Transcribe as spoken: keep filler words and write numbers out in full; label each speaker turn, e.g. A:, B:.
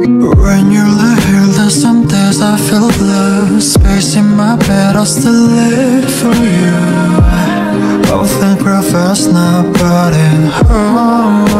A: When you're like here, there's some days I feel blue. Space in my bed, I'll still live for you. Both think real fast now, but in home